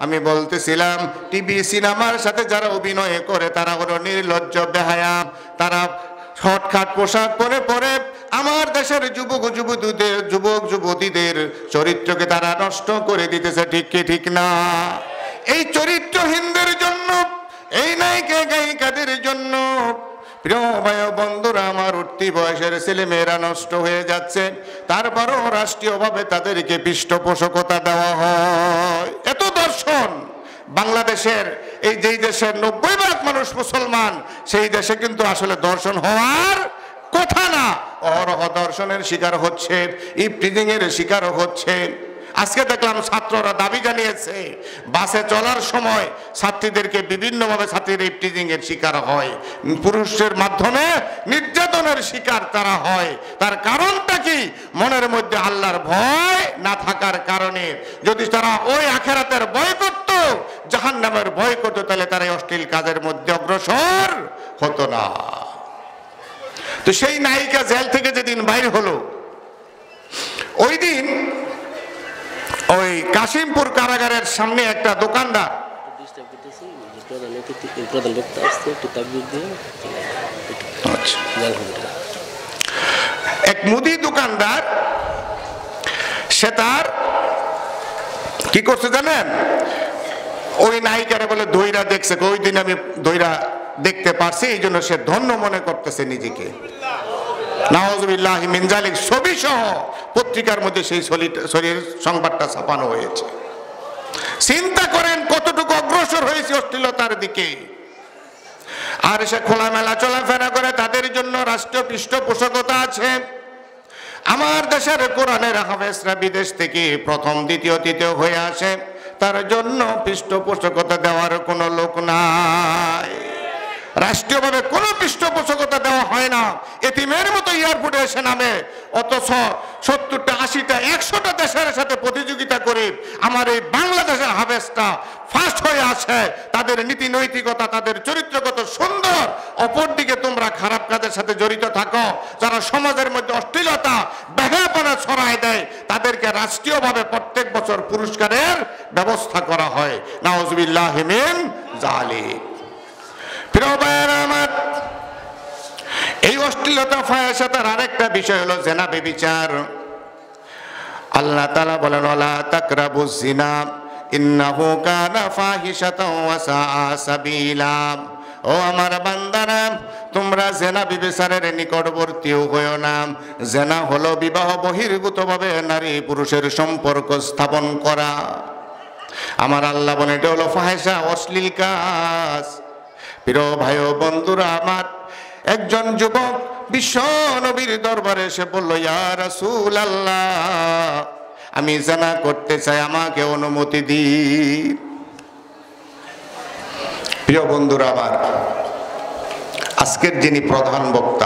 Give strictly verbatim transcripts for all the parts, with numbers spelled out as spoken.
আমি বলতেছিলাম টিভি সিনেমার সাথে যারা অভিনয় করে তারা হলো নির্লজ্জ বেহায়া, তারা শর্টকাট পোশাক পরে পরে আমার দেশের যুবক যুবতীদের যুবক যুবতীদের চরিত্রকে তারা নষ্ট করে দিতেছে, ঠিক কি ঠিক না? এই চরিত্রহীনদের জন্য, এই নায়িকা গায়িকাদের জন্য প্রিয় ভাই বন্ধুরা আমার উঠতি বয়সের ছেলে মেয়েরা নষ্ট হয়ে যাচ্ছে, তারপরও রাষ্ট্রীয়ভাবে তাদেরকে পৃষ্ঠপোষকতা দেওয়া হয়। এত দর্শন বাংলাদেশের, এই যেই দেশের নব্বই ভাগ মানুষ মুসলমান, সেই দেশে কিন্তু আসলে দর্শন হওয়ার কথা না। অহরহ দর্শনের শিকার হচ্ছে, ইফটিজিং এর শিকার হচ্ছে। আজকে দেখলাম ছাত্ররা দাবি জানিয়েছে বাসে চলার সময় ছাত্রীদেরকে বিভিন্নভাবে ছাত্রীরা ইফটিজিং এর শিকার হয়, পুরুষের মাধ্যমে নির্যাতনের শিকার তারা হয়। তার কারণটা কি? মনের মধ্যে আল্লাহর ভয় না থাকার কারণে। যদি তারা ওই আখিরাতের ভয় করত, জাহান্নামের ভয় করত, তাহলে তারা এই অশ্লীল কাজের মধ্যে অগ্রসর হতো না। তো সেই নায়িকা জেল থেকে যেদিন বাইর হলো, ওই দিন ওই কাশিমপুর কারাগারের সামনে একটা দোকানদার, এক মুদি দোকানদার, সে তার কি করছে জানেন? ওই নায়িকারে বলে দইরা দেখছে, ওই দিন আমি দইরা দেখতে পারছি, এই জন্য সে ধন্য মনে করতেছে নিজেকে। নাউজুবিল্লাহি মিন যালিক ছবি সহ পত্রিকার মধ্যে সেই শরীর সংবাদটা ছাপানো হয়েছে। চিন্তা করেন কতটুকু অগ্রসর হয়েছে অশ্লীলতার দিকে। আর সে খোলামেলা চলাফেরা করে, তাদের জন্য রাষ্ট্রীয় পৃষ্ঠপোষকতা আছে। আমার দেশের কোরআনের হাফেজরা বিদেশ থেকে প্রথম দ্বিতীয় তৃতীয় হয়ে আসে, তার জন্য পৃষ্ঠপোষকতা দেওয়ার কোনো লোক নাই। রাষ্ট্রীয়ভাবে কোনো পৃষ্ঠপোষকতা দেওয়া হয় না। এতিমের মতো এয়ারপোর্টে এসে নামে, অথচ সত্তরটা আশিটা একশোটা দেশের সাথে প্রতিযোগিতা করে আমার এই বাংলাদেশের হাফেজটা ফার্স্ট হয়ে আছে। তাদের নীতি নৈতিকতা, তাদের চরিত্রগত সুন্দর। অপরদিকে তোমরা খারাপ কাজের সাথে জড়িত থাকো, যারা সমাজের মধ্যে অশ্লীলতা বেহায়াপনা ছড়ায় দেয়, তাদেরকে রাষ্ট্রীয়ভাবে প্রত্যেক বছর পুরস্কারের ব্যবস্থা করা হয়। নাউজুবিল্লাহি মিন যালিক। প্রিয় ভাইয়েরা আমার, এই অশ্লীলতা ফাহিশাতার আরেকটা বিষয় হলো জিনা, ব্যভিচার। আল্লাহ তাআলা বলেন ওয়ালা তাকরাবুজ জিনা ইন্নাহু কানা ফাহিশাতাও ওয়া সাআ সাবিলা। ও আমার বান্দারা, তোমরা জিনা ব্যভিচারের নিকটবর্তীও হয়ো না। জিনা হলো বিবাহ বহির্ভূতভাবে নারী পুরুষের সম্পর্ক স্থাপন করা। আমার আল্লাহ বলেন এটা হলো ফাহিশা, অশ্লীল কাজ। প্রিয় ভাই ও বন্ধুরা আমার, একজন যুবক বিশ্ব নবীর দরবারে এসে বলল, ইয়া রাসূলুল্লাহ, আমি জিনা করতে চাই, আমাকে অনুমতি দিন। প্রিয় বন্ধুরা আমার, আজকের যিনি প্রধান বক্তা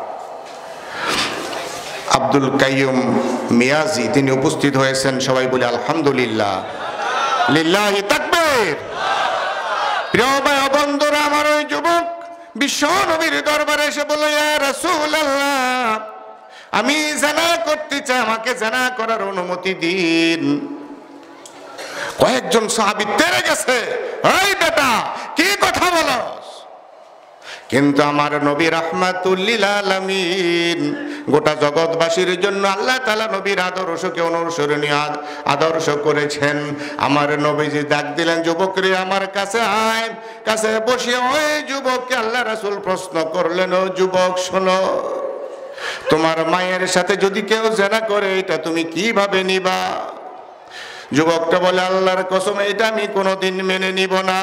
আব্দুল কাইয়ুম মিয়াজি, তিনি উপস্থিত হয়েছেন। সবাই বলে আলহামদুলিল্লাহ, লিল্লাহি তাকবীর। প্রিয় ভাই ও বন্ধুরা আমার, ওই যুবক বিশ্ব নবীর দরবারে এসে বলল, ইয়া রাসূলুল্লাহ, আমি জিনা করতে চাই, আমাকে জিনা করার অনুমতি দিন। কয়েকজন সাহাবী তেড়ে গেছে, এই বেটা কি কথা বলস? কিন্তু আমার নবী রাহমাতুল লিল আলামিন, গোটা জগৎবাসীর জন্য আল্লাহ তাআলা নবীর আদর্শকে অনুসরণীয় আদর্শ করেছেন। আমার নবীজি ডাক দিলেন, যুবকরে আমার কাছে আয়। কাছে বসে ওই যুবককে আল্লাহ রাসূল প্রশ্ন করলেন, ও যুবক শোনো, তোমার মায়ের সাথে যদি কেউ জিনা করে, এটা তুমি কিভাবে নিবা? যুবকটা বলে, আল্লাহর কসম, এটা আমি কোনোদিন মেনে নিব না।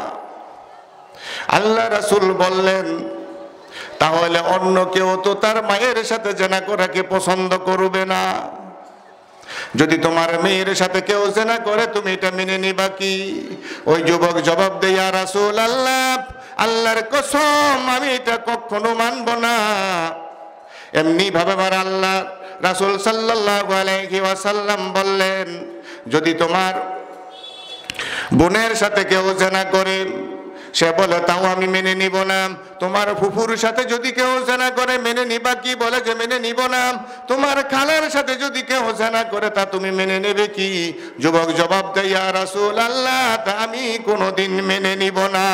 আল্লাহ রাসূল বললেন, তাহলে অন্য কেউ তো তার মায়ের সাথে জিনা করাকে পছন্দ করবে না। যদি তোমার মেয়ের সাথে কেউ জিনা করে, তুমি এটা মেনে নিবা কি? ওই যুবক জবাব দেয়, ইয়া রাসূলুল্লাহ, আল্লাহর কসম, আমি এটা কখনো মানব না। এমনি ভাবে আমার আল্লাহ রাসূল সাল্লাল্লাহু আলাইহি ওয়াসাল্লাম বললেন, যদি তোমার বোনের সাথে কেউ জিনা করে, সে বলে তাও আমি মেনে নিব না। তোমার ফুফুর সাথে যদি কেউ জেনা করে মেনে নিবা কি? বলে যে মেনে নিব না। তোমার খালার সাথে যদি কেউ জেনা করে তা তুমি মেনে নেবে কি? যুবক জবাব দেয়, ইয়া রাসূলুল্লাহ, তা আমি কোনোদিন মেনে নিব না।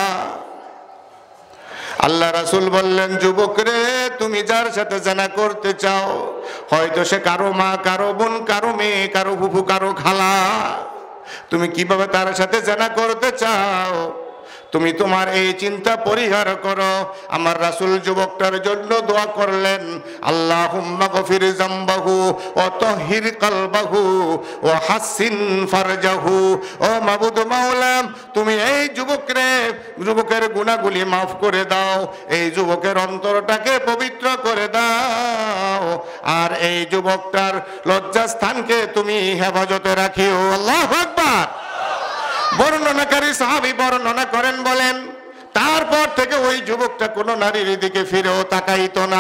আল্লাহ রাসূল বললেন, যুবক রে, তুমি যার সাথে জেনা করতে চাও, হয়তো সে কারো মা, কারো বোন, কারো মেয়ে, কারো ফুফু, কারো খালা, তুমি কিভাবে তার সাথে জেনা করতে চাও, তুমি তোমার এই চিন্তা পরিহার করো। আমার রাসূল যুবকটার জন্য দোয়া করলেন, আল্লাহুম্মা গফির যামবাহু ওয়া তাহহির কলবাহু ওয়া হাসিন ফারজাহু। ও মাবুদ মাওলা, তুমি এই যুবকরে যুবকের গুনাহগুলি মাফ করে দাও, এই যুবকের অন্তরটাকে পবিত্র করে দাও, আর এই যুবকটার লজ্জাস্থানকে তুমি হেফাজতে রাখিও। আল্লাহু আকবার। বর্ণনাকারী সাহাবী বর্ণনা করেন, বলেন তারপর থেকে ওই যুবকটা কোনো নারীর দিকে ফিরেও তাকাইতো না।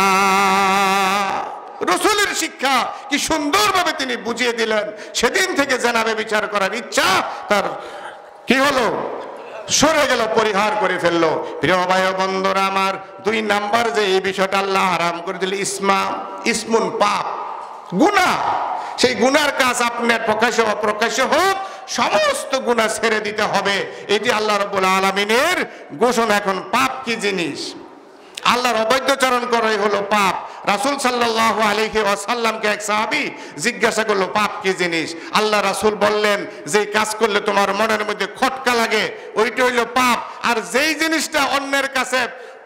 রাসূলের শিক্ষা কি সুন্দরভাবে তিনি বুঝিয়ে দিলেন। সেদিন থেকে জেনাবে বিচার করার ইচ্ছা তার কি হলো, সরে গেল, পরিহার করে ফেললো। প্রিয় ভাই ও বন্ধুরা আমার, দুই নাম্বার যে এই বিষয়টা আল্লাহ হারাম করে দিল, ইসমা, ইসমুন পাপ, গুনাহ। সেই গুনার কাজ আপনার প্রকাশ্য অপ্রকাশ্য হোক, সমস্ত গুনাহ ছেড়ে দিতে হবে। এটি আল্লাহ রাব্বুল আলামিনের ঘোষণা। এখন পাপ কি জিনিস? আল্লাহর অবৈধচরণ করাই হলো পাপ। রাসূল সাল্লাল্লাহু আলাইহি ওয়াসাল্লামকে এক সাহাবী জিজ্ঞাসা করলো, পাপ কি জিনিস? আল্লাহ রাসূল বললেন, যে কাজ করলে তোমার মনের মধ্যে খটকা লাগে ওইটা হইলো পাপ, আর যেই জিনিসটা অন্যের কাছে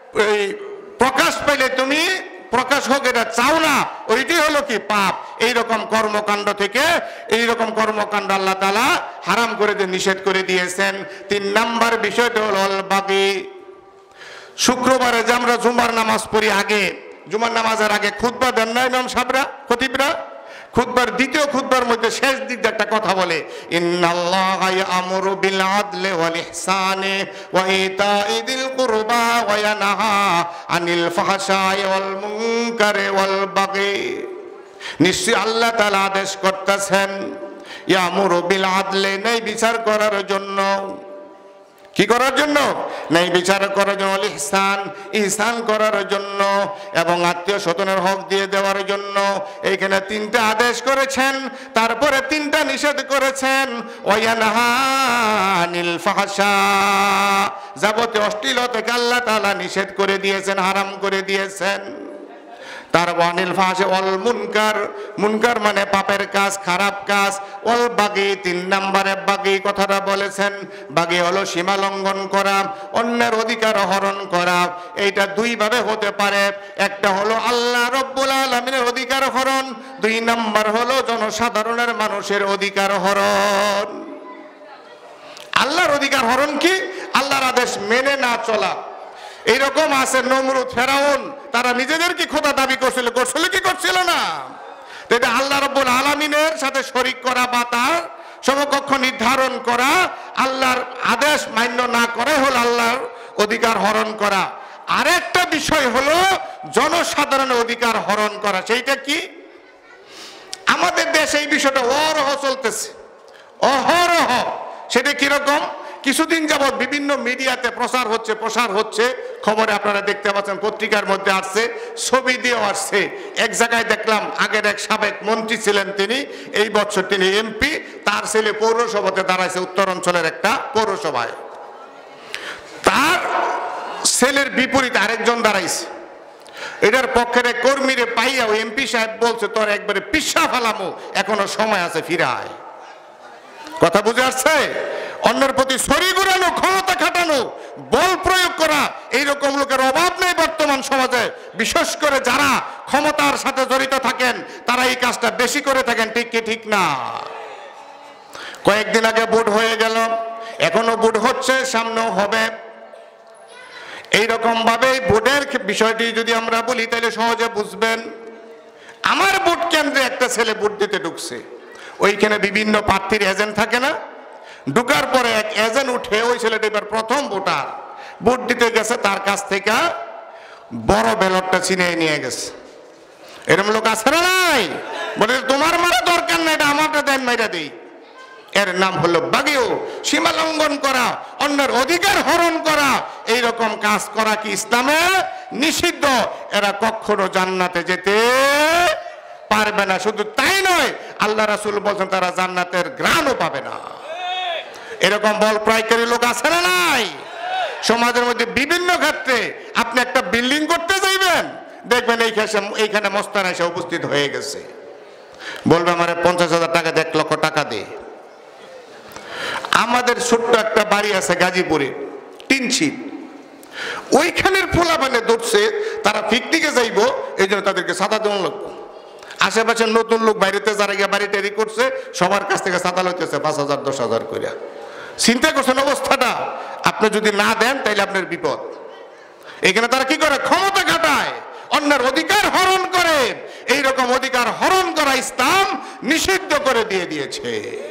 প্রকাশ পেলে তুমি প্রকাশ হোক এটা চাও না, ওইটি হলো কি পাপ। এইরকম কর্মকাণ্ড থেকে এইরকম কর্মকাণ্ড আল্লাহ তাআলা হারাম করে দিয়ে নিষেধ করে দিয়েছেন। তিন নাম্বার বিষয়টা হলো আল বাগী। শুক্রবারে যে আমরা জুমার নামাজ পড়ি, আগে জুমার নামাজের আগে খুতবা দেন না ইমাম সাহেবরা, খতিবরা? খুতবার দ্বিতীয় খুতবার মধ্যে শেষ দিক দিয়ে একটা কথা বলে, ইন্নাল্লাহা ইয়া'মুরু বিল আদলি ওয়াল ইহসানি ওয়া ইতা'i যিল কুরবা ওয়া ইয়ানহা আনিল ফাহশাই ওয়াল মুনকারি ওয়াল বাগী। নিশ্চয়ই আল্লাহ তাআলা আদেশ করতেছেন, ইয়া'মুরু বিল আদলি, ন্যায় বিচার করার জন্য। কি করার জন্য? ন্যায় বিচার করার জন্য, ইহসান, ইহসান করার জন্য, এবং আত্মীয় স্বজনের হক দিয়ে দেওয়ার জন্য। এইখানে তিনটা আদেশ করেছেন, তারপরে তিনটা নিষেধ করেছেন। ওয়ায়ানহা আনিল ফাহশা, যাবতীয় অশ্লীলতাকে আল্লাহ তাআলা নিষেধ করে দিয়েছেন, হারাম করে দিয়েছেন। তার ওয়ানিল ফাহশা ওয়াল মুনকার, মুনকার মানে পাপের কাজ, খারাপ কাজ। ওয়াল বাগী, তিন নম্বরে বাগী কথাটা বলেছেন। বাগী হলো সীমা লঙ্ঘন করা, অন্যের অধিকার হরণ করা। এইটা দুই ভাবে হতে পারে, একটা হলো আল্লাহ রাব্বুল আলামিনের অধিকার হরণ, দুই নাম্বার হলো জনসাধারণের মানুষের অধিকার হরণ। আল্লাহর অধিকার হরণ কি? আল্লাহর আদেশ মেনে না চলা। এইরকম আছে নমরুদ, ফেরাউন, তারা নিজেদেরকে খোদা দাবি করছিল, করছিল কি করছিল না? এটা আল্লাহ রাব্বুল আলামিনের সাথে শরীক করা বা তার সমকক্ষ নির্ধারণ করা, আল্লাহর আদেশ মান্য না করে হলো আল্লাহর অধিকার হরণ করা। আরেকটা বিষয় হলো জনসাধারণের অধিকার হরণ করা। সেইটা কি? আমাদের দেশে এই বিষয়টা অহরহ চলতেছে, অহরহ। সেটা কিরকম? কিছুদিন যাবৎ বিভিন্ন মিডিয়াতে প্রচার হচ্ছে প্রসার হচ্ছে খবরে আপনারা দেখতে পাচ্ছেন, পত্রিকার মধ্যে আসছে, ছবি দিয়েও আসছে। এক জায়গায় দেখলাম, আগের এক সাবেক মন্ত্রী ছিলেন তিনি, এই বছর তিনি এমপি, তার ছেলে পৌরসভাতে দাঁড়াইছে, উত্তরাঞ্চলের একটা পৌরসভায়। তার ছেলের বিপরীতে আরেকজন দাঁড়াইছে। এটার পক্ষের এক কর্মীরে পাইয়া ওই এমপি সাহেব বলছে, তোর একবারে পিসা ফেলামো, এখনো সময় আছে, ফিরে আয়। কথা বুঝে আসছে? অন্যের প্রতি ছড়ি ঘুরানো, ক্ষমতা খাটানো, বল প্রয়োগ করা, এইরকম লোকের অভাব নেই বর্তমান সমাজে। বিশেষ করে যারা ক্ষমতার সাথে জড়িত থাকেন তারা এই কাজটা বেশি করে থাকেন, ঠিক কি ঠিক না? কয়েকদিন আগে ভোট হয়ে গেল, এখনো ভোট হচ্ছে, সামনেও হবে। এইরকম ভাবে ভোটের বিষয়টি যদি আমরা বলি তাহলে সহজে বুঝবেন। আমার ভোট কেন্দ্রে একটা ছেলে ভোট দিতে ঢুকছে, ওইখানে বিভিন্ন প্রার্থীর এজেন্ট থাকে না, ঢুকার পরে এক এজেন্ট উঠে, ওই ছেলেটা এবার প্রথম ভোটার, ভোট দিতে গেছে, তার কাছ থেকে বড় ব্যালটটা ছিনিয়ে নিয়ে গেছে। এরকম লোক আছে না নাই? বলে তোমার মারা দরকার নাই, এটা আমারটা দেন, মাইরা দেই। এর নাম হলো বাগিও, সীমা লঙ্ঘন করা, অন্যের অধিকার হরণ করা। এই রকম কাজ করা কি ইসলামে নিষিদ্ধ। এরা কখনো জান্নাতে যেতে পারবে না। শুধু তাই নয়, আল্লাহ রাসূল বলেন তারা জান্নাতের ঘ্রাণও পাবে না। এরকম বল প্রয়োগকারী লোক আছে না নাই? সমাজের মধ্যে বিভিন্ন ক্ষেত্রে আপনি একটা বিল্ডিং করতে যাইবেন, দেখবেন এইখানে মস্তান এসে উপস্থিত হয়ে গেছে, বলবে আমার পঞ্চাশ হাজার টাকা দিয়ে এক লক্ষ টাকা দে। আমাদের ছোট্ট একটা বাড়ি আছে গাজীপুরে, তিন শীত, ওইখানের ফোলা মানে ধরছে তারা পিকনিকে যাইব, এই জন্য তাদেরকে সাদা দেওয়া লাগবে। আশেপাশের নতুন লোক বাইরেতে যারা গিয়ে বাড়ি টাড়ি করছে সবার কাছ থেকে সাদা লইতেছে পাঁচ হাজার দশ হাজার করে। চিন্তা করছেন অবস্থাটা? আপনি যদি না দেন তাইলে আপনার বিপদ। এখানে তারা কি করে? ক্ষমতা খাটায়, অন্যের অধিকার হরণ করে। এইরকম অধিকার হরণ করা ইসলাম নিষিদ্ধ করে দিয়ে দিয়েছে।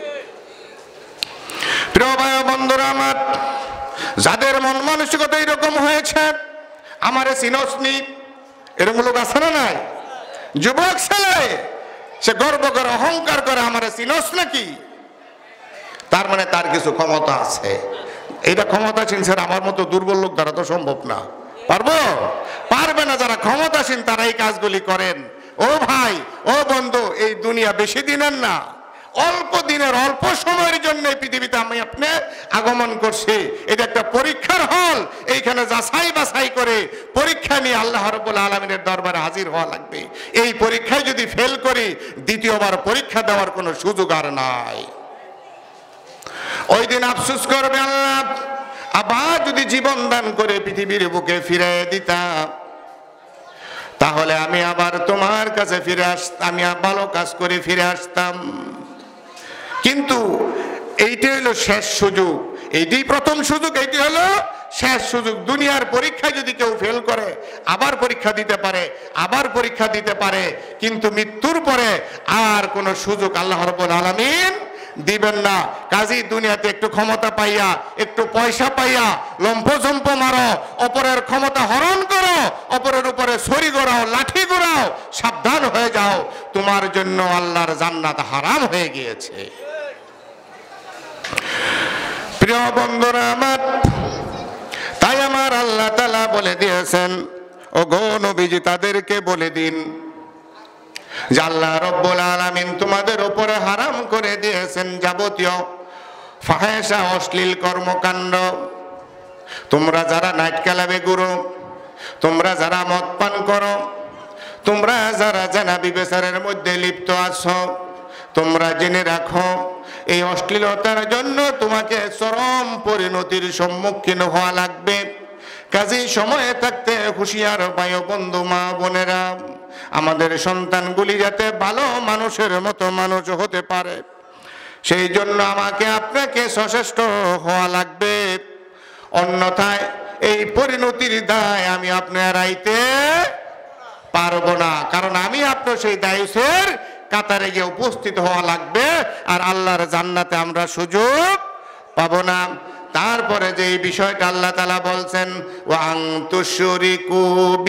প্রিয় ভাই বন্ধুরা আমার, যাদের মন মানসিকতা এইরকম হয়েছে, আমারে চিনসনি, এরকম লোক আছে না নাই? যুবক ছেলে সে গর্ব করে অহংকার করে আমারে চিনস নাকি, তার মানে তার কিছু ক্ষমতা আছে। এইটা ক্ষমতাসীন স্যার আমার মতো দুর্বল লোক দ্বারা তো সম্ভব না। পারবো? পারবে না। যারা ক্ষমতাসীন তারা এই কাজগুলি করেন। ও ভাই, ও বন্ধু, এই দুনিয়া বেশি দিনের না, অল্প দিনের, অল্প সময়ের জন্য পৃথিবীতে আমি আপনি আগমন করছি। এটা একটা পরীক্ষার হল। এইখানে যাচাই বাছাই করে পরীক্ষা নিয়ে আল্লাহ রাব্বুল আলামিনের দরবারে হাজির হওয়া লাগবে। এই পরীক্ষায় যদি ফেল করি, দ্বিতীয়বার পরীক্ষা দেওয়ার কোনো সুযোগ আর নাই। ওই দিন আফসোস করবে আল্লাহ, আবার যদি জীবন দান করে পৃথিবীর বুকে ফিরে দিতাম, তাহলে আমি আবার তোমার কাছে ফিরে আসতাম, আমি ভালো কাজ করে ফিরে আসতাম। কিন্তু এইটাই হলো শেষ সুযোগ, এইটাই প্রথম সুযোগ, এইটি হলো শেষ সুযোগ। দুনিয়ার পরীক্ষায় যদি কেউ ফেল করে আবার পরীক্ষা দিতে পারে, আবার পরীক্ষা দিতে পারে, কিন্তু মৃত্যুর পরে আর কোনো সুযোগ আল্লাহ রাব্বুল আলামিন দিবেন না। কাজী দুনিয়াতে একটু ক্ষমতা পাইয়া, একটু পয়সা পাইয়া লম্ফঝম্প মারো, অপরের ক্ষমতা হরণ করো, অপরের উপরে ছড়ি ঘোরাও, লাঠি ঘোরাও, সাবধান হয়ে যাও, তোমার জন্য আল্লাহর জান্নাত হারাম হয়ে গিয়েছে। প্রিয় বন্ধুরা আমার, তাই আমার আল্লাহ তাআলা বলে দিয়েছেন, ও গো নবীজি তাদেরকে বলে দিন যে আল্লাহ রাব্বুল আলামিন তোমাদের উপরে হারাম করে দিয়েছেন যাবতীয় ফাহেসা, অশ্লীল কর্মকাণ্ড। তোমরা যারা নাইট ক্লাবে ঘুরো, তোমরা যারা মদ পান করো, তোমরা যারা জানা বিবেচারের মধ্যে লিপ্ত আছো, তোমরা জেনে রাখো এই অশ্লীলতার জন্য তোমাকে চরম পরিণতির সম্মুখীন হওয়া লাগবে। কাজেই সময়ে থাকতে হুঁশিয়ার ভাই বন্ধু, মা বোনেরা, আমাদের সন্তানগুলি যাতে ভালো মানুষের মতো মানুষ হতে পারে, সেই জন্য আমাকে আপনাকে সচেষ্ট হওয়া লাগবে। অন্যথায় এই পরিণতির দায় আমি আপনার আইতে পারবো না, কারণ আমি আপনার সেই দায়িত্বের কাতারে গিয়ে উপস্থিত হওয়া লাগবে, আর আল্লাহর জান্নাতে আমরা সুযোগ পাবো না। তারপরে যে এই বিষয়টা আল্লাহ তাআলা বলছেন, ওয়া আন তুশরিকু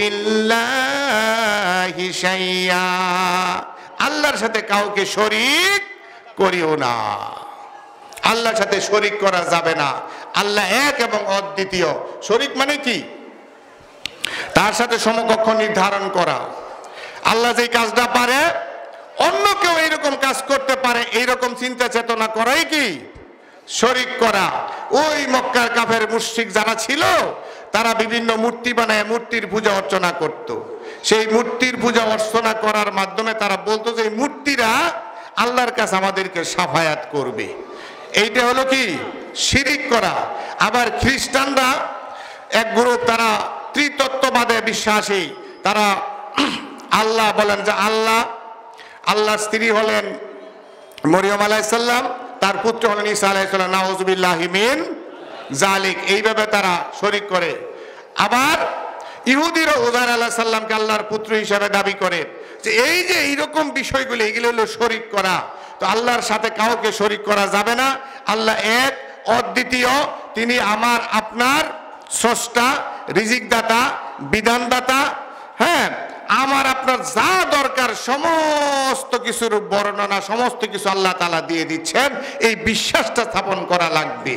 বিল্লাহি শাইয়া, আল্লাহর সাথে কাউকে শরীক করিও না। আল্লাহর সাথে শরীক করা যাবে না। আল্লাহ এক এবং অদ্বিতীয়। শরীক মানে কি? তার সাথে সমকক্ষ নির্ধারণ করা। আল্লাহ যেই কাজটা পারে অন্য কেউ এইরকম কাজ করতে পারে, এইরকম চিন্তা চেতনা করাই কি শরীক করা। ওই মক্কার কাফের মুশরিক যারা ছিল, তারা বিভিন্ন মূর্তি বানায় মূর্তির পূজা অর্চনা করত। সেই মূর্তির পূজা অর্চনা করার মাধ্যমে তারা বলতো যে এই মূর্তিরা আল্লাহর কাছে আমাদেরকে সাফায়াত করবে। এইটা হলো কি শিরিক করা। আবার খ্রিস্টানরা এক গ্রুপ, তারা ত্রিতত্ত্ববাদে বিশ্বাসী। তারা আল্লাহ বলেন যে আল্লাহ, আল্লাহর স্ত্রী হলেন মরিয়ম আলাইহিস সালাম, তার পুত্র হলেন ঈসা আলাইহিস সালাম, নাউযুবিল্লাহি মিন জালিক। এইভাবে তারা শরীক করে। আবার ইহুদিরা উযার আলাইহিস সালামকে আল্লাহর পুত্র হিসেবে দাবি করে। যে এই যে এইরকম বিষয়গুলো, এগুলো হলো শরীক করা। তো আল্লাহর সাথে কাউকে শরীক করা যাবে না। আল্লাহ এক, অদ্বিতীয়। তিনি আমার আপনার স্রষ্টা, রিজিকদাতা, বিধানদাতা। হ্যাঁ, আমার আপনার যা দরকার সমস্ত কিছুর বর্ণনা সমস্ত কিছু আল্লাহ তাআলা দিয়ে দিচ্ছেন, এই বিশ্বাসটা স্থাপন করা লাগবে।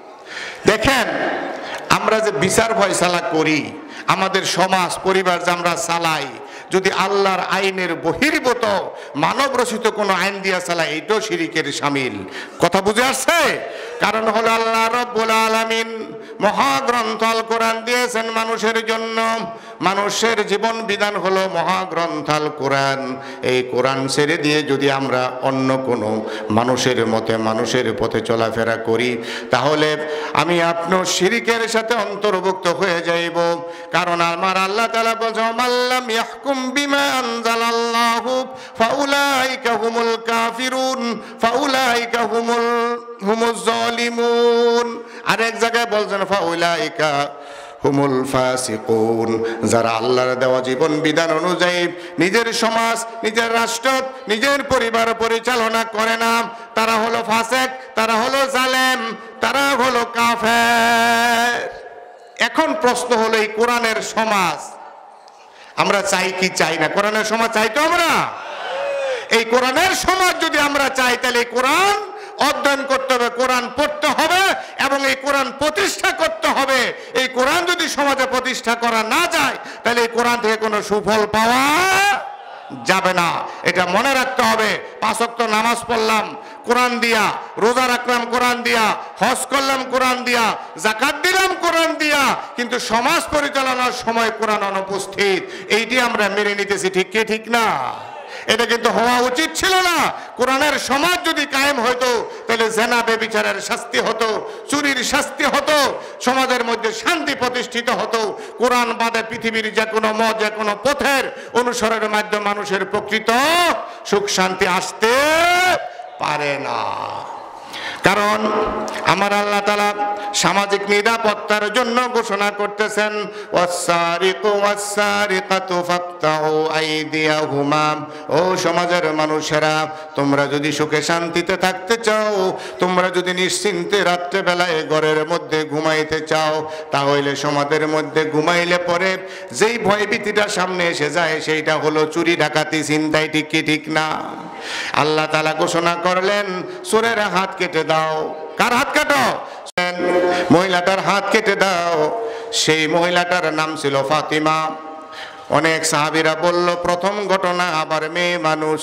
দেখেন আমরা যে বিচার ফয়সালা করি, আমাদের সমাজ পরিবার যে আমরা চালাই, যদি আল্লাহর আইনের বহির্ভূত মানব রচিত কোনো আইন দিয়া চালায়, এইটাও শিরিকের শামিল। কথা বুঝে আসছে? কারণ হলো আল্লাহ রাব্বুল আলামিন মহাগ্রন্থ আল কোরআন দিয়েছেন মানুষের জন্য। মানুষের জীবন বিধান হলো মহাগ্রন্থ আল কোরআন। এই কোরআন ছেড়ে দিয়ে যদি আমরা অন্য কোনো মানুষের মতে মানুষের পথে চলাফেরা করি, তাহলে আমি আপনার শিরিকের সাথে অন্তর্ভুক্ত হয়ে যাইব। কারণ আমার আল্লাহ তাআলা বলেন, মাল্লাম ইয়াহকুম বিমা আনজালাল্লাহু ফাউলাইকা হুমুল কাফিরুন ফাউলাইকা হুমুল হুমুজ জালিমুন। আরেক জায়গায় বলছেন ফাউলাইকা হুমুল ফাসিকুন। যারা আল্লাহর দেওয়া জীবন বিধান অনুযায়ী নিজের সমাজ, নিজের রাষ্ট্র, নিজের পরিবার পরিচালনা করে না, তারা হলো ফাসিক, তারা হলো জালেম, তারা হলো কাফের। এখন প্রশ্ন হলো এই কোরআনের সমাজ আমরা চাই কি চাই না? কোরআনের সমাজ চাই তো আমরা? এই কোরআনের সমাজ যদি আমরা চাই, তাহলে এই কোরআন অধ্যয়ন করতে হবে, কোরআন পড়তে হবে এবং এই কোরআন প্রতিষ্ঠা করতে হবে। এই কোরআন যদি সমাজে প্রতিষ্ঠা করা না যায়, তাহলে এই কোরআন থেকে কোনো সুফল পাওয়া যাবে না। এটা মনে রাখতে হবে। পাঁচ ওয়াক্ত নামাজ পড়লাম কোরআন দিয়া, রোজা রাখলাম কোরআন দিয়া, হজ করলাম কোরআন দিয়া, যাকাত দিলাম কোরআন দিয়া, কিন্তু সমাজ পরিচালনার সময় কোরআন অনুপস্থিত। এইটি আমরা মেনে নিতেছি, ঠিক কি ঠিক না? এটা কিন্তু হওয়া উচিত ছিল না। কোরআনের সমাজ যদি কায়েম হতো, তাহলে জেনা ব্যভিচারের শাস্তি হতো, চুরির শাস্তি হতো, সমাজের মধ্যে শান্তি প্রতিষ্ঠিত হতো। কোরআন বাদে পৃথিবীর যে কোনো মত, যে কোনো পথের অনুসরণের মাধ্যমে মানুষের প্রকৃত সুখ শান্তি আসতে পারে না। কারণ আমার আল্লাহ তাআলা সামাজিক নিরাপত্তার জন্য ঘোষণা করতেছেন, ওয়াসসারিকু ওয়াসসারিকাতু ফাকতাউ আইদিয়াহুমা। ও সমাজের মানুষেরা, তোমরা যদি সুখে শান্তিতে থাকতে চাও, তোমরা যদি নিশ্চিন্তে রাত্রেবেলায় ঘরের মধ্যে ঘুমাইতে চাও, তাহলে সমাজের মধ্যে ঘুমাইলে পরে যেই ভয়ভীতিটা সামনে এসে যায়, সেইটা হলো চুরি, ডাকাতি, ছিনতাই। ঠিক কি ঠিক না? আল্লাহ তাআলা ঘোষণা করলেন, চোরের হাত কেটে দাও। কার হাত কাটো? মহিলাটার হাত কেটে দাও। সেই মহিলাটার নাম ছিল ফাতিমা। অনেক সাহাবীরা বলল, প্রথম ঘটনা, আবার মেয়ে মানুষ,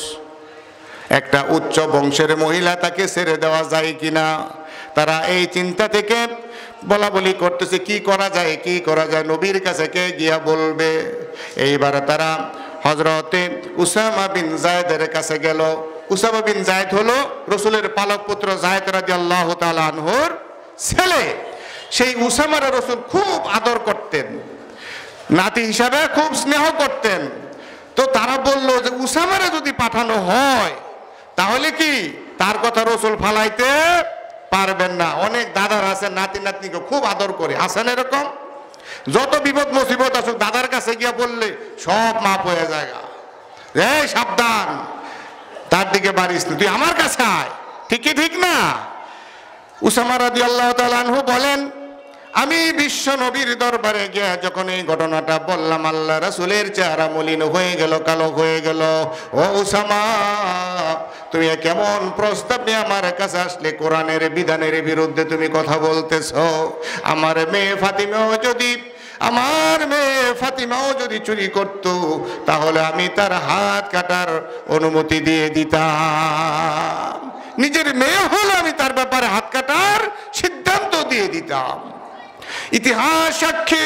একটা উচ্চ বংশের মহিলা, তাকে ছেড়ে দেওয়া যায় কিনা। তারা এই চিন্তা থেকে বলা বলি করতেছে, কি করা যায়, কি করা যায়, নবীর কাছে কে গিয়া বলবে। এইবার তারা হযরতে উসামা বিন যায়েদের কাছে গেল। উসামা বিন যায়েদ হলো রাসূলের পালক পুত্র যায়েদ রাদিয়াল্লাহু তাআলা আনহুর ছেলে। সেই উসামার রাসূল খুব আদর করতেন, নাতি হিসাবে খুব স্নেহ করতেন। তো তারা বলল যে উসামারে যদি পাঠানো হয়, তাহলে কি তার কথা রাসূল ফালাইতে পারবেন না। অনেক দাদার আছে নাতি নাতনিকে খুব আদর করে, আছেন এরকম? যত বিপদ মুসিবত আসুক, দাদার কাছে গিয়া বললে সব মাপ হয়ে যায়। এই সাবধান, তার দিকে বাড়িস না, তুই আমার কাছে আয়। ঠিকই ঠিক না? উসামা রাদিয়াল্লাহু তাআলা আনহু বলেন, আমি বিশ্ব নবীর দরবারে গিয়ে যখন এই ঘটনাটা বললাম, আল্লাহ রাসূলের চেহারা মলিন হয়ে গেল, কালো হয়ে গেল। ও উসামা, তুমি কেমন প্রস্তাব নিয়ে আমার কাছে আসলে? কোরআনের বিধানের বিরুদ্ধে তুমি কথা বলতেছো। আমার মেয়ে ফাতিমাও যদি আমার মেয়ে ফাতিমাও যদি চুরি করত, তাহলে আমি তার হাত কাটার অনুমতি দিয়ে দিতাম। নিজের মেয়ে হলো, আমি তার ব্যাপারে হাত কাটার সিদ্ধান্ত দিয়ে দিতাম। ইতিহাস সাক্ষী,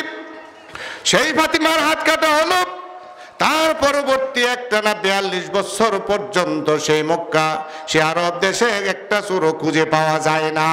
সেই ফাতিমার হাত কাটা হলো। তার পরবর্তী একটানা বিয়াল্লিশ বছর পর্যন্ত সেই মক্কা, সে আরব দেশে একটা চোরও খুঁজে পাওয়া যায় না।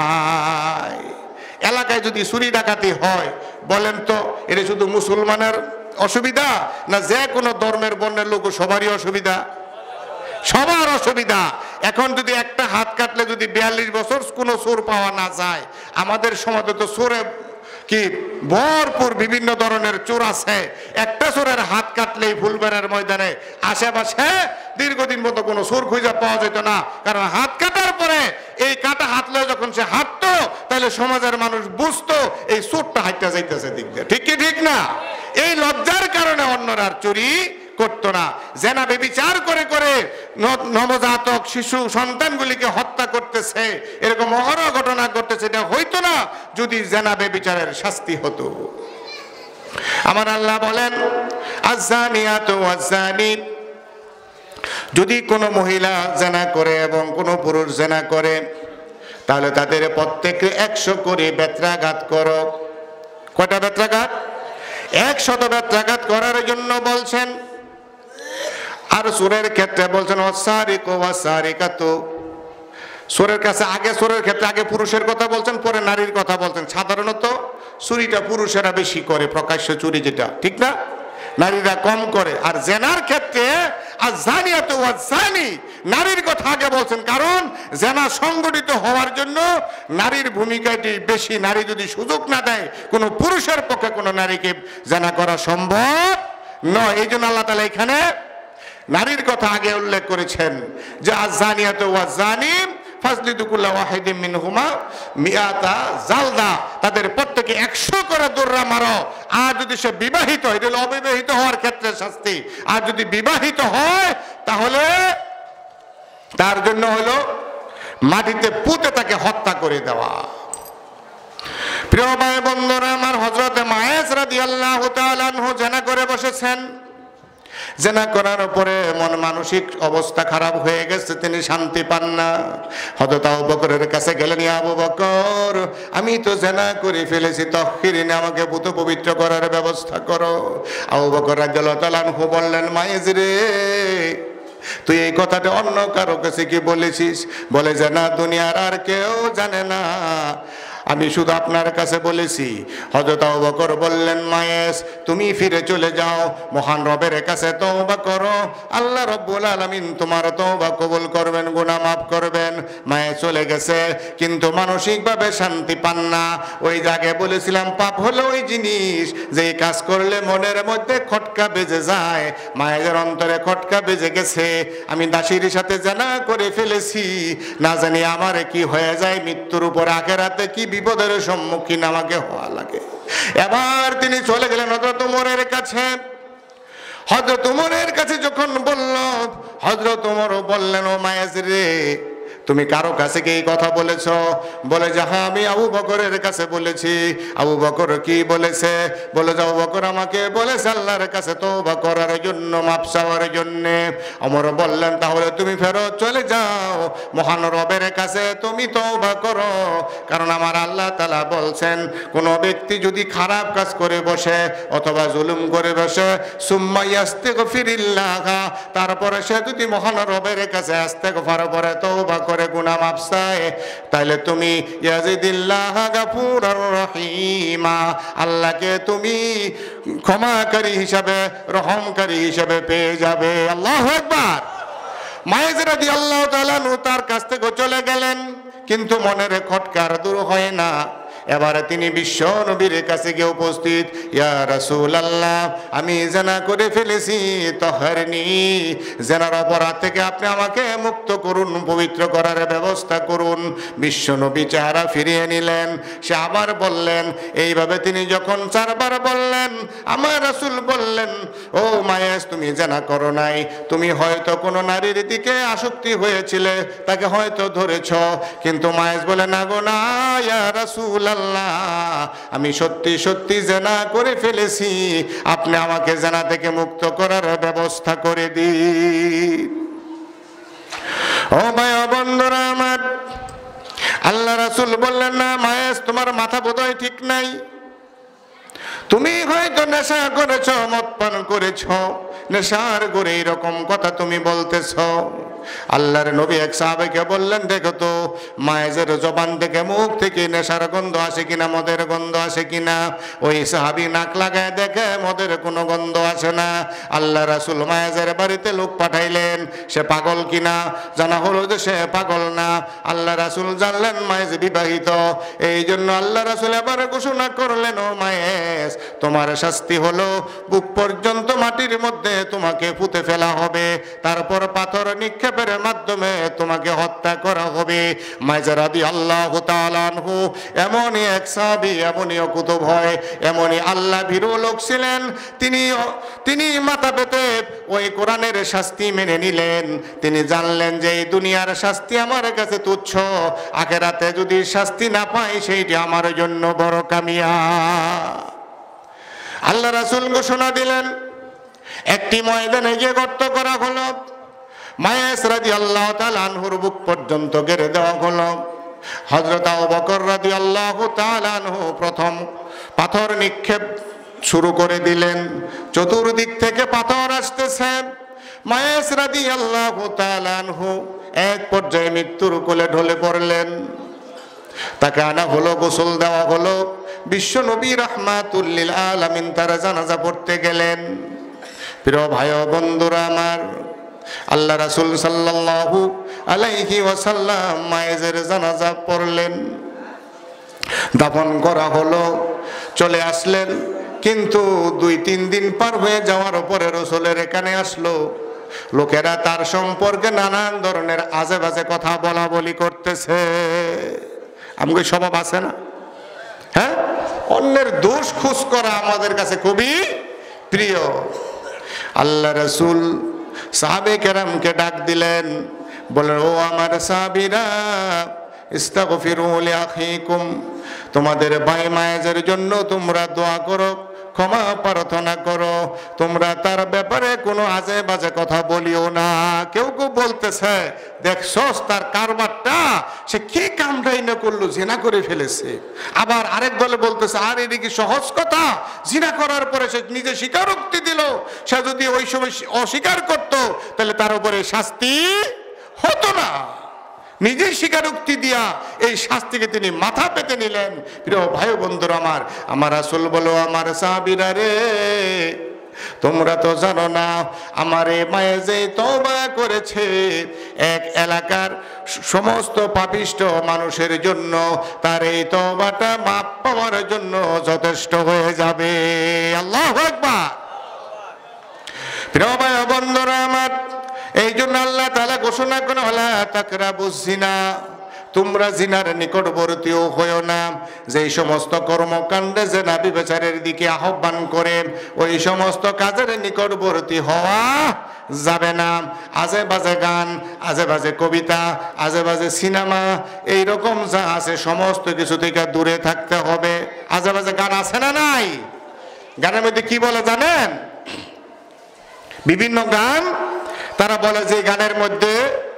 এলাকায় যদি চুরি ডাকাতি হয়, বলেন তো এটা শুধু মুসলমানের অসুবিধা না যে কোনো ধর্মের বর্ণের লোক সবারই অসুবিধা? সবার অসুবিধা। এখন যদি একটা হাত কাটলে যদি বিয়াল্লিশ বছর কোনো চোর পাওয়া না যায়, আমাদের সমাজে তো চোরে কি ভরপুর বিভিন্ন ধরনের চোর আছে। একটা চোরের হাত কাটলেই ফুলবাড়ির ময়দানে আশেপাশে দীর্ঘদিন মতো কোনো চোর খুঁজে পাওয়া যেত না। কারণ হাত কাটার পরে এই কাটা হাতলে যখন সে হাঁটতো, তাহলে সমাজের মানুষ বুঝতো এই চোরটা হাঁটতে যাইতেছে দিক দিয়ে। ঠিক কি ঠিক না? এই লজ্জার কারণে অন্যরা আর চুরি করতো না। জেনা ব্যভিচার করে করে নবজাতক শিশু সন্তানগুলিকে হত্যা করতেছে, এরকম অহরহ ঘটনা ঘটতেছে, এটা হইতো না যদি জেনা ব্যভিচারের শাস্তি হতো। আমার আল্লাহ বলেন আয-যানিয়াতু ওয়াজ-যানি, যদি কোনো মহিলা জেনা করে এবং কোনো পুরুষ জেনা করে তাহলে তাদের প্রত্যেককে একশো করে বেত্রাঘাত করো। কয়টা বেত্রাঘাত? একশত বেত্রাঘাত করার জন্য বলছেন। আর সূরের ক্ষেত্রে বলছেন ওয়াস-সারিকু ওয়াস-সারিকাতু, সূরের কাছে আগে সূরের ক্ষেত্রে আগে পুরুষের কথা বলছেন, পরে নারীর কথা বলছেন। সাধারণত চুরিটা পুরুষেরা বেশি করে, প্রকাশ্য চুরি যেটা, ঠিক না? নারীরা কম করে। আর জেনার ক্ষেত্রে আয-যানিয়াতু ওয়াজ-যানি, নারীর কথা আগে বলছেন, কারণ জেনা সংগঠিত হওয়ার জন্য নারীর ভূমিকাটি বেশি। নারী যদি সুযোগ না দেয় কোনো পুরুষের পক্ষে কোনো নারীকে জেনা করা সম্ভব নয়। এই জন্য আল্লাহ তাআলা এখানে নারীর কথা আগে উল্লেখ করেছেন যে আয-যানিয়াতু ওয়াজ-যানি ফাজলিদু কুল্লা ওয়াহিদিম মিনহুমা মিআতা জালদা, তাদের প্রত্যেকে একশো করে দৌড়া মারো। আর যদি সে বিবাহিত, এটা হলো অবিবাহিত হওয়ার ক্ষেত্রে শাস্তি, আর যদি বিবাহিত হয় তাহলে তার জন্য হলো মাটিতে পুঁতে তাকে হত্যা করে দেওয়া। প্রিয় ভাই বন্ধুরা আমার, হযরতে মায়েস রাদিয়াল্লাহু তাআলা আনহু জেনা করে বসেছেন। জেনা করার পরে মন মানসিক অবস্থা খারাপ হয়ে গেছে, তিনি শান্তি পান না। হযরত আবু বকরের কাছে গেলেন, ইয়া আবু বকর, আমি তো জেনা করে ফেলেছি, তাহহিরিনে, আমাকে পুত পবিত্র করার ব্যবস্থা করো। আবু বকর রাদিয়াল্লাহু তাআলা আনহু বললেন, মায়েজ রে, তুই এই কথাটা অন্য কারো কাছে কি বলেছিস? বলে যে না, দুনিয়ার আর কেউ জানে না, আমি শুধু আপনার কাছে বলেছি। হযরত আবু বকর বললেন, মায়েস, তুমি ফিরে চলে যাও, মহান রবের কাছে তওবা করো, আল্লাহ রব্বুল আলামিন তোমার তওবা কবুল করবেন, গুনাহ মাফ করবেন। মায়ে চলে গেছে, কিন্তু মানসিকভাবে শান্তি পান না। ওই জায়গায় বলেছিলাম, পাপ হলো ওই জিনিস যে কাজ করলে মনের মধ্যে খটকা বেজে যায়। মায়ের অন্তরে খটকা বেজে গেছে, আমি দাসীর সাথে জেনা করে ফেলেছি, না জানি আমার কি হয়ে যায়, মৃত্যুর উপর আখিরাতে কি বিপদের সম্মুখীন আমাকে হওয়া লাগে। এবার তিনি চলে গেলেন হযরত ওমরের কাছে। হযরত ওমরের কাছে যখন বলল, হযরত ওমর বললেন, ও মায়েজ রে, তুমি কারো কাছে কি এই কথা বলেছ? বলে যে হ্যাঁ, আমি আবু বকরের কাছে বলেছি। আবু বকর কি বলেছে? বলে যে আবু বকর আমাকে বলেছে আল্লাহর কাছে তওবা করার জন্য, মাপ চাওয়ার জন্য। ওমর বললেন, তাহলে তুমি ফেরত চলে যাও, মহান রবের কাছে তুমি তওবা করো, কারণ আমার আল্লাহ তাআলা বলছেন, কোন ব্যক্তি যদি খারাপ কাজ করে বসে অথবা জুলুম করে বসে, সুম্মা ইয়াস্তাগফিরিল্লাহ, তারপরে সে যদি মহান রবের কাছে ইস্তেগফার করে, তওবা করে, গুনাহ মাফ চায়, তাহলে তুমি ইয়াজিদিল্লাহ গাফুরুর রহিমা, আল্লাহকে তুমি ক্ষমাকারী হিসাবে, রহমকারী হিসাবে পেয়ে যাবে। আল্লাহু আকবার। মায়েজ রাদিয়াল্লাহু তাআলা আনহু তার কাছ থেকে চলে গেলেন, কিন্তু মনের খটকার দূর হয় না। এবারে তিনি বিশ্ব নবীর কাছে গিয়ে উপস্থিত, ইয়া রাসূলুল্লাহ, আমি জেনা করে ফেলেছি, তাহরিনি, জেনার অপরাধ থেকে আপনি আমাকে মুক্ত করুন, পবিত্র করার ব্যবস্থা করুন। বিশ্ব নবী চেহারা ফিরিয়ে নিলেন। সে আবার বললেন, এইভাবে তিনি যখন চারবার বললেন, আমার রাসূল বললেন, ও মায়েস, তুমি জেনা করো নাই, তুমি হয়তো কোনো নারীর দিকে আসক্তি হয়েছিলে, তাকে হয়তো ধরেছ। কিন্তু মায়েস বলে, না গো না, ইয়া রাসূলুল্লাহ, আমি সত্যি সত্যি জেনা করে ফেলেছি, আপনি আমাকে জেনা থেকে মুক্ত করার ব্যবস্থা করে দিন। ও ভাই ও বন্ধুরা আমার, আল্লাহ রাসূল বললেন, না মায়েস, তোমার মাথা বোধহয় ঠিক নাই, তুমি হয়তো নেশা করেছ, মদ পান করেছ, নেশার করে এরকম কথা তুমি বলতেছ। আল্লাহর নবী এক সাহাবীকে বললেন, দেখো তো মায়েজের জবান থেকে, মুখ থেকে নেশার গন্ধ আসে কিনা, মদের গন্ধ আসে কিনা। ওই সাহাবী নাক লাগায় দেখে মদের কোনো গন্ধ আসে না। আল্লাহ রাসূল মায়েজের বাড়িতে লোক পাঠাইলেন, সে পাগল কিনা জানা হলো যে সে পাগল না। আল্লাহ রাসূল জানলেন মায়েজ বিবাহিত, এই জন্য আল্লাহ রাসূল এবার ঘোষণা করলেন, ও মায়েজ, তোমার শাস্তি হলো বুক পর্যন্ত মাটির মধ্যে তোমাকে পুঁতে ফেলা হবে, তারপর পাথর নিক্ষেপ নিক্ষেপের মাধ্যমে তোমাকে হত্যা করা হবে। মাইজা রাদিয়াল্লাহু তাআলা আনহু এমনই এক সাহাবী, এমনই কুতুব হয়, এমনই আল্লাহ ভীরু লোক ছিলেন। তিনি তিনি মাথা পেতে ওই কোরআনের শাস্তি মেনে নিলেন। তিনি জানলেন যে এই দুনিয়ার শাস্তি আমার কাছে তুচ্ছ, আখিরাতে যদি শাস্তি না পাই সেইটি আমার জন্য বড় কামিয়াব। আল্লাহ রাসূল ঘোষণা দিলেন, একটি ময়দানে গিয়ে গর্ত করা হলো, মায়েস রাদিয়াল্লাহু তাআলা আনহুর বুক পর্যন্ত গেড়ে দেওয়া হলো। হযরত আবু বকর রাদিয়াল্লাহু তাআলা আনহু প্রথম পাথর নিক্ষেপ শুরু করে দিলেন। চতুর্দিক থেকে পাথর আসতেছে। মায়েস রাদিয়াল্লাহু তাআলা আনহু এক পর্যায়ে মৃত্যুর কোলে ঢলে পড়লেন। তাকে আনা হলো, গোসল দেওয়া হলো। বিশ্ব নবী রাহমাতুল লিল আলামিন তার জানাজা পড়তে গেলেন। প্রিয় ভাই ও বন্ধুরা আমার, আল্লাহ রাসূল সাল্লাল্লাহু আলাইহি ওয়াসাল্লাম মায়েজের জানাজা পড়লেন, দাফন করা হলো, চলে আসলেন। কিন্তু দুই তিন দিন পার হয়ে যাওয়ার পরে রাসূলের কানে আসলো লোকেরা তার সম্পর্কে নানান ধরনের আজে বাজে কথা বলা বলি করতেছে। আমাকে স্বভাব আছে না? হ্যাঁ, অন্যের দোষ খোঁজ করা আমাদের কাছে খুবই প্রিয়। আল্লাহ রাসূল সাহাবে কেরামকে ডাক দিলেন, বলেন, ও আমার সাহাবীরা, ইস্তাগফিরু লিআখিকুম, তোমাদের ভাই মায়েজের জন্য তোমরা দোয়া করো, ক্ষমা প্রার্থনা করো, তোমরা তার ব্যাপারে কোনো আজে বাজে কথা বলিও না। কেউ কেউ বলতেছে, দেখছস তার কারবারটা, সে কি কামটাই না করলো, জিনা করে ফেলেছে। আবার আরেক দলে বলতেছে, আর এটা কি সহজ কথা, জিনা করার পরে সে নিজে স্বীকারোক্তি দিল, সে যদি ওই সময় অস্বীকার করত তাহলে তার উপরে শাস্তি হতো না। নিজেই স্বীকারোক্তি দিয়া এই শাস্তিকে তিনি মাথা পেতে নিলেন। প্রিয় ভাই বন্ধুরা আমার, আমার রাসূল বলো, আমার সাহাবীরা রে, তোমরা তো জানো না আমার এই মায়ে যে তওবা করেছে এক এলাকার সমস্ত পাপিষ্ট মানুষের জন্য, তার এই তওবাটা মাপ পাওয়ার জন্য যথেষ্ট হয়ে যাবে। আল্লাহু আকবার। প্রিয় ভাই বন্ধুরা আমার, এই জন্য আল্লাহ তাআলা ঘোষণা করেন, ওয়ালা তাকরাবুজ জিনা, তোমরা জিনার নিকটবর্তীও হইও না। যেই সমস্ত কর্মকাণ্ডে জিনা ব্যভিচারের দিকে আহ্বান করে ওই সমস্ত কাজের নিকটবর্তী হওয়া যাবে না। আজে বাজে গান, আজে বাজে কবিতা, আজে বাজে সিনেমা, এই রকম যা আছে সমস্ত কিছু থেকে দূরে থাকতে হবে। আজে বাজে গান আছে না নাই? গানের মধ্যে কি বলে জানেন? বিভিন্ন গান তারা বলে যে গানের মধ্যে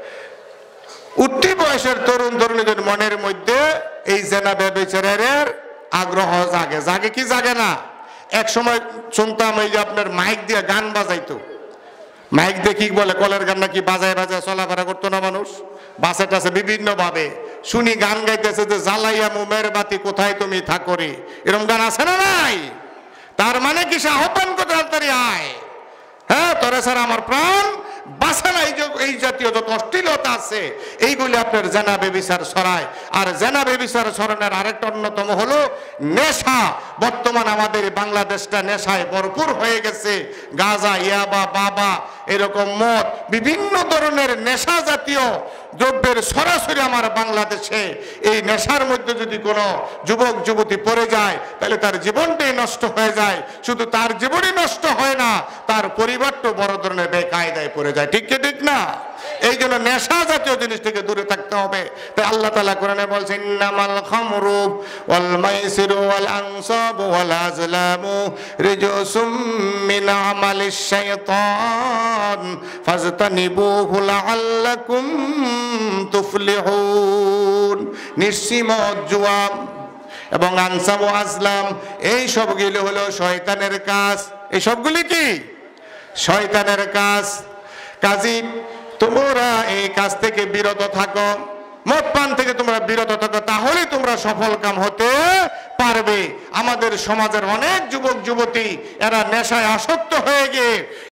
উঠতি বয়সের তরুণ তরুণীদের মনের মধ্যে এই জেনা ব্যভিচারের আগ্রহ জাগে। জাগে কি জাগে না? এক সময় শুনতাম এই যে আপনার মাইক দিয়ে গান বাজাইতো, মাইক দিয়ে কি বলে কলের গান নাকি বাজায় বাজায় চলাফেরা করতো না মানুষ, বাসে টাসে বিভিন্ন ভাবে শুনি গান গাইতেছে যে জ্বালাইয়া মোমের বাতি কোথায় তুমি থাকরে, এরকম গান আছে না নাই? তার মানে কি সে আহ্বান করতে তাড়াতাড়ি আয়, হ্যাঁ তোরা স্যার আমার প্রাণ বাসা নাই। এই জাতীয় যত অশ্লীলতা আছে এইগুলি আপনার জেনা ব্যভিচার ছড়ায়। আর জেনা ব্যভিচার ছড়ানোর আরেকটা অন্যতম হলো নেশা। বর্তমান আমাদের বাংলাদেশটা নেশায় ভরপুর হয়ে গেছে। গাঁজা, ইয়াবা, বাবা, এরকম মদ, বিভিন্ন ধরনের নেশা জাতীয় দ্রব্যের সরাসরি আমার বাংলাদেশে। এই নেশার মধ্যে যদি কোনো যুবক যুবতী পড়ে যায় তাহলে তার জীবনটাই নষ্ট হয়ে যায়। শুধু তার জীবনই নষ্ট হয় না, তার পরিবারটাও বড় ধরনের বেকায়দায় পড়ে যায়। ঠিক কি ঠিক না? এই জন্য নেশা জাতীয় জিনিস থেকে দূরে থাকতে হবে। তাই আল্লাহ তাআলা কোরআনে বলছেন, ইন্নামাল খামরু ওয়াল মাইসিরু ওয়াল আনসাবু ওয়াল আজলামু রিজসুম মিন আমালিশ শাইতান ফাজতানিবুহু লাআল্লাকুম তুফলিহুন। নিশ্চিমত, জুয়া এবং আনসাব ও আজলাম, এই সবগুলি হলো শয়তানের কাজ। এই সবগুলি কি? শয়তানের কাজ। কাজী তোমরা এই কাজ থেকে বিরত থাকো, মদ পান থেকে তোমরা বিরত থাকো, তাহলে তোমরা সফল কাম হতে পারবে। আমাদের সমাজের অনেক যুবক যুবতী এরা নেশায় আসক্ত হয়ে গিয়ে